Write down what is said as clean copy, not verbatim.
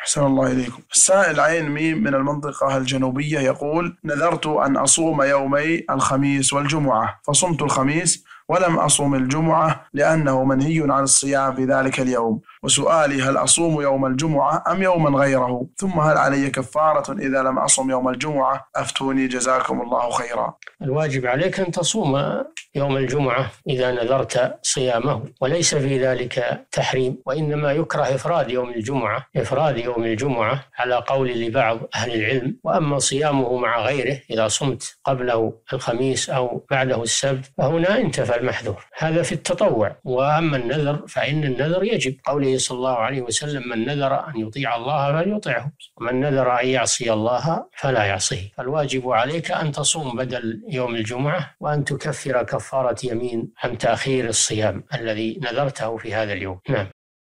أحسن الله إليكم. السائل عين ميم من المنطقة الجنوبية يقول: نذرت أن أصوم يومي الخميس والجمعة، فصمت الخميس ولم أصوم الجمعة لأنه منهي عن الصيام في ذلك اليوم، وسؤالي: هل أصوم يوم الجمعة أم يوما غيره؟ ثم هل علي كفارة إذا لم أصوم يوم الجمعة؟ أفتوني جزاكم الله خيرا. الواجب عليك أن تصوم يوم الجمعة إذا نذرت صيامه، وليس في ذلك تحريم، وإنما يكره إفراد يوم الجمعة على قول لبعض أهل العلم. وأما صيامه مع غيره إذا صمت قبله الخميس أو بعده السبت فهنا انتفى المحذور، هذا في التطوع. وأما النذر فإن النذر يجب، قوله صلى الله عليه وسلم: من نذر أن يطيع الله فليطعه، ومن نذر أن يعصي الله فلا يعصيه. فالواجب عليك أن تصوم بدل يوم الجمعة، وأن تكفر كفارة يمين عن تأخير الصيام الذي نذرته في هذا اليوم. نعم.